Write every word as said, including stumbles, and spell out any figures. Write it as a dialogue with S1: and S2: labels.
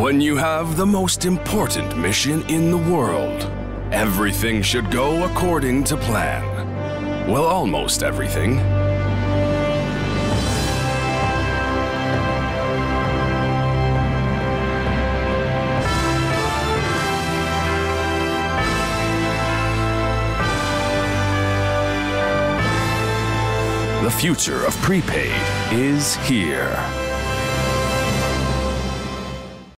S1: When you have the most important mission in the world, everything should go according to plan. Well, almost everything. The future of prepaid is here.